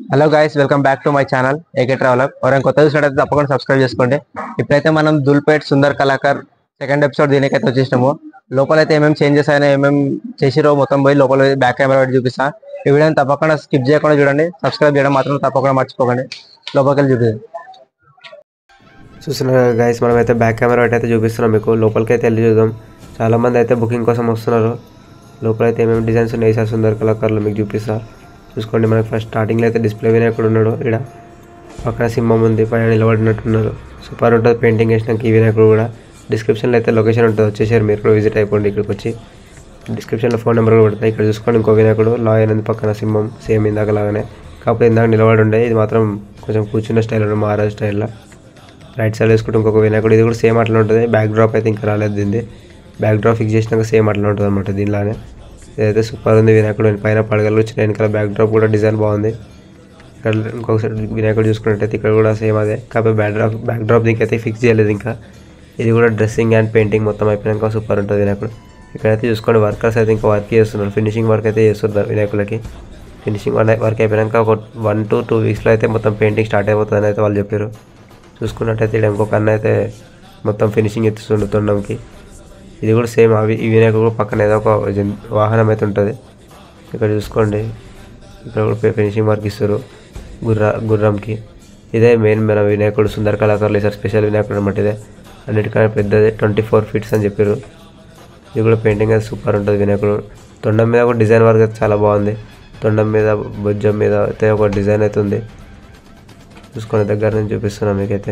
Hello guys, welcome back to my channel AK traveller. ఎవరైనా కొత్త చూసినట్టయితే తప్పకుండా సబ్స్క్రైబ్ చేసుకోండి. ఇప్పుడైతే మనం దుల్పేట్ సుందర్ కళాకర్ సెకండ్ ఎపిసోడ్ దీనికైతే వచ్చేసినాము. లోపలైతే ఏమేమి చేంజెస్ అయినా ఏమేమి చేసిరో మొత్తం పోయి లోపల బ్యాక్ కెమెరా పెట్టి చూపిస్తా. ఈ వీడియోని తప్పకుండా స్కిప్ చేయకుండా చూడండి. సబ్స్క్రైబ్ చేయడం మాత్రం తప్పకుండా మర్చిపోకండి. లోపలికి వెళ్ళి చూపిస్తాం. చూస్తున్నారు గైస్, మనం అయితే బ్యాక్ కెమెరా పెట్టి అయితే చూపిస్తున్నాం మీకు. లోపలికి అయితే వెళ్ళి చూద్దాం. చాలామంది అయితే బుకింగ్ కోసం వస్తున్నారు. లోపలైతే ఏమేమి డిజైన్స్ ఉన్నాయి సార్ సుందర్ కళాకారులు మీకు చూపిస్తా. చూసుకోండి. మనకి ఫస్ట్ స్టార్టింగ్లో అయితే డిస్ప్లే వినాయకుడు ఉన్నాడు. ఇక్కడ పక్కన సింహం ఉంది, పైన నిలబడినట్టున్నారు. సూపర్ ఉంటుంది పెయింటింగ్ వేసినాక ఈ వినాయకుడు కూడా. డిస్క్రిప్షన్లో అయితే లొకేషన్ ఉంటుంది, వచ్చేసారు మీరు కూడా విజిట్ అయిపోండి. ఇక్కడికి వచ్చి డిస్క్రిప్షన్లో ఫోన్ నెంబర్ కూడా పడుతుంది. ఇక్కడ చూసుకోండి. ఇంకో వినాయకుడు లాయర్ ఉంది, పక్కన సింహం సేమ్ ఇందాక లాగానే, కాకపోతే ఇందాక నిలబడి ఉండే. ఇది మాత్రం కొంచెం కూర్చున్న స్టైల్ ఉండే, మహారాజ్ స్టైల్లో. రైట్ సైడ్ వేసుకుంటే ఇంకొక వినాయకుడు, ఇది కూడా సేమ్ అట్లా ఉంటుంది. బ్యాక్ డ్రాప్ అయితే ఇంకా రాలేదు దీన్ని. బ్యాక్ డ్రాప్ ఫిక్స్ చేసినాక సేమ్ అట్లా ఉంటుంది అనమాట దీనిలానే. ఇదైతే సూపర్ ఉంది వినాయకుడు. పైన పడగలు వచ్చిన వెనకాల బ్యాక్ డ్రాప్ కూడా డిజైన్ బాగుంది. ఇక్కడ ఇంకొకసారి వినాయకుడు చూసుకున్నట్టయితే ఇక్కడ కూడా సేమ్ అదే, కాకపోతే బ్యాక్ డ్రాప్ దీనికి అయితే ఫిక్స్ చేయలేదు ఇంకా. ఇది కూడా డ్రెస్సింగ్ అండ్ పెయింటింగ్ మొత్తం అయిపోయినాక సూపర్ ఉంటుంది వినాయకుడు. ఇక్కడైతే చూసుకోండి, వర్కర్స్ అయితే ఇంకా వర్క్ చేస్తున్నారు. ఫినిషింగ్ వర్క్ అయితే చేస్తున్నారు వినాయకులకి. ఫినిషింగ్ వర్క్ అయిపోయాక ఒక 1 to 2 వీక్స్లో అయితే మొత్తం పెయింటింగ్ స్టార్ట్ అయిపోతుందని అయితే వాళ్ళు చెప్పారు. చూసుకున్నట్టయితే ఇక్కడ ఇంకొక అన్న అయితే మొత్తం ఫినిషింగ్ ఎత్తుస్తుండు తొండంకి. ఇది కూడా సేమ్ ఈ వినాయకుడు కూడా పక్కన ఏదో ఒక వాహనం అయితే ఉంటుంది. ఇక్కడ చూసుకోండి, ఇక్కడ కూడా ఫినిషింగ్ వర్క్ ఇస్తారు గుర్రంకి. ఇదే మెయిన్ మన వినాయకుడు సుందర కళాకారులు సార్ స్పెషల్ వినాయకుడు అనమాట. ఇదే అన్నిటికన్నా పెద్దది, 24 feet అని చెప్పారు. ఇది కూడా పెయింటింగ్ అయితే సూపర్ ఉంటుంది వినాయకుడు. తొండం మీద కూడా డిజైన్ వర్క్ అయితే చాలా బాగుంది. తొండం మీద భుజం మీద అయితే ఒక డిజైన్ అయితే ఉంది. చూసుకునే దగ్గర నుంచి చూపిస్తున్నాం మీకైతే.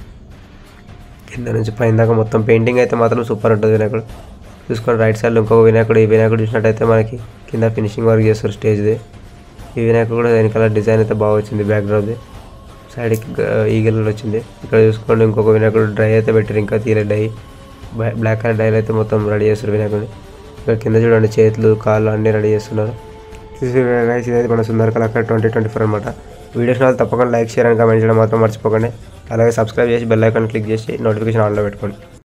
కింద నుంచి పైన దాకా మొత్తం పెయింటింగ్ అయితే మాత్రం సూపర్ ఉంటుంది వినాయకుడు. చూసుకొని రైట్ సైడ్లో ఇంకొక వినాయకుడు. ఈ వినాయకుడు చూసినట్టయితే మనకి కింద ఫినిషింగ్ వర్క్ చేస్తారు స్టేజ్ది. ఈ వినాయకుడు కూడా వెనకాల డిజైన్ అయితే బాగా వచ్చింది. బ్యాక్ డ్రాప్ది సైడ్కి ఈగల్ వచ్చింది. ఇక్కడ చూసుకోండి, ఇంకొక వినాయకుడు డ్రై అయితే పెట్టారు, ఇంకా తీరే డై బ్లాక్ కలర్ డైలు అయితే మొత్తం రెడీ చేస్తారు వినాయకుడిని. ఇక్కడ కింద చూడండి, చేతులు కాళ్ళు అన్నీ రెడీ చేస్తున్నారు. ఇదైతే మన సుందర కళాకార్ 2024 అనమాట. వీడియోస్ వాళ్ళు తప్పకుండా లైక్, షేర్ అండ్ కామెంట్ చేయడం మాత్రం మర్చిపోకండి. అలాగే సబ్స్క్రైబ్ చేసి బెల్ ఐకాన్ క్లిక్ చేసి నోటిఫికేషన్ ఆన్లో పెట్టుకోండి.